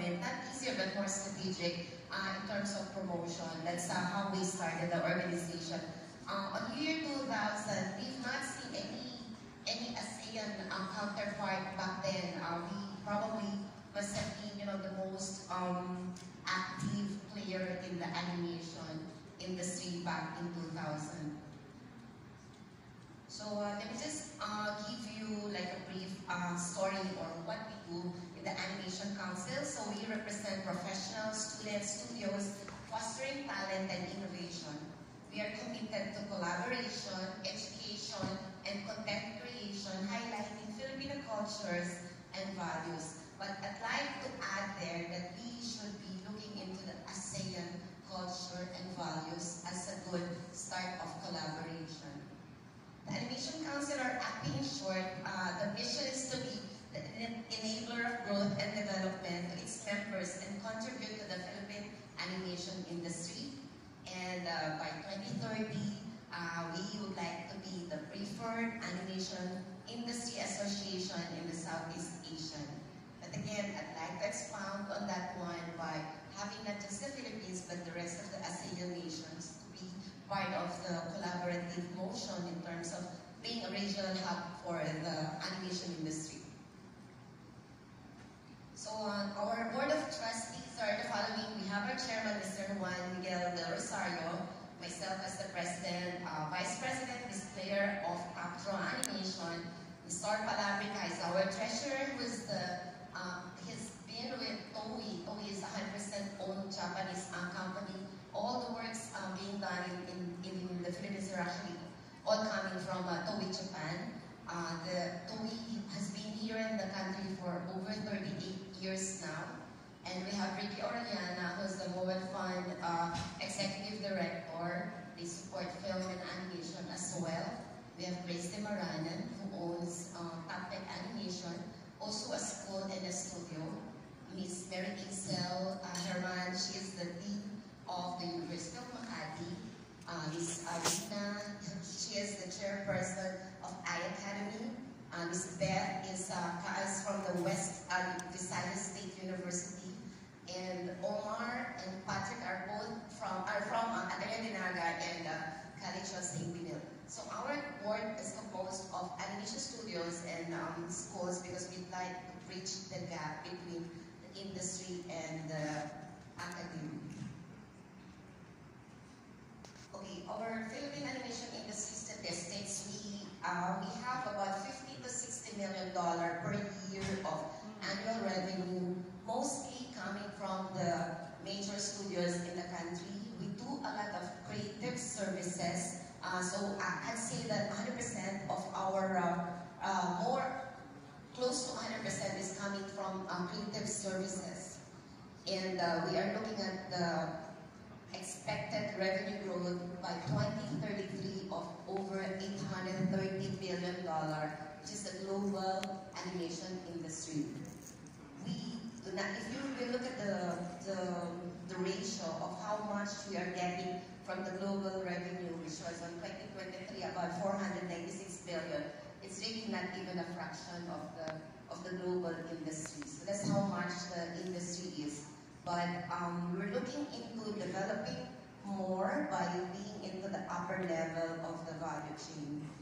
bit, not easier but more strategic in terms of promotion. That's how we started the organization. On year 2000, we've not seen any ASEAN counterpart back then. We probably must have been, the most active player in the animation industry back in 2000. So let me just give you like a brief story on what we do in the Animation Council. So we represent professional students, studios, fostering talent and innovation. We are committed to collaboration, education, and content creation, highlighting Filipino cultures and values. But I'd like to add there that we should be looking into the ASEAN culture and values as a good start of collaboration. The Animation Council, or ACPI in short, the mission is to be the enabler of growth and development to its members and contribute to the Philippine animation industry. And by 2030, we would like to be the preferred animation industry association in the Southeast Asian. But again, I'd like to expound on that one by having not just the Philippines, but the rest of the ASEAN nations to be part of the collaborative motion in terms of being a regional hub for the animation industry. So our board of trustees are the following. We have our chairman, Mr. Juan Miguel Del Rosario, myself as the president, vice president, Ms. Claire of Actro Animation, Mr. Palabrica is our treasurer, who is he's been with Toei. Toei is a 100% owned Japanese company. All the works being done in the Philippines are actually all coming from Toei, Japan. The Toei has been here in the country for over 38 years now. And we have Ricky Orellana, who's the Mobile Fund Executive Director. They support film and animation as well. We have Grace de Maranan, who owns Tapec Animation, also a school and a studio. Miss Mary Isel Herman, she is the dean of the University of Makati. Miss Arina, she is the chairperson of iAcademy. Miss Beth is from the West Visayas State University. And Omar and Patrick are from Ateneo Dinaga and College of St. Benil. So our board is composed of animation studios and schools because we'd like to bridge the gap between the industry and the academy. Okay, our Philippine animation industry statistics, we have about $50 to $60 million per year of annual revenue, mostly coming from the major studios in the country. We do a lot of creative services. So I'd say that 100% of our, close to 100% is coming from creative services. And we are looking at the expected revenue growth by 2033 of over $830 billion, which is the global animation industry. We do not, if you look at the ratio of how much we are getting from the global revenue, which was on 2023 about 496 billion, it's really not even a fraction of the global industry. So that's how much the industry is. But we're looking into developing more by being into the upper level of the value chain.